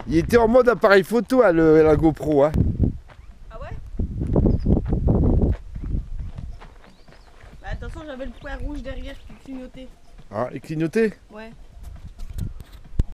Il était en mode appareil photo à la GoPro. Hein. Ah ouais? Bah attention, j'avais le point rouge derrière qui clignotait. Ah, il clignotait? Ouais.